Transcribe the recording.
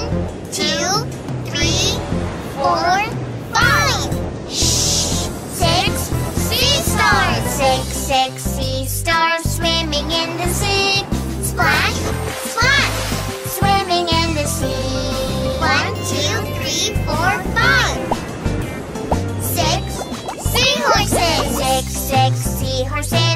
two, three, four, five. Shh! 6 sea stars. 6 sea stars swimming in the sea. Splash, splash, swimming in the sea. 1, 2, 3, 4, 5. 6 seahorses. 6 seahorses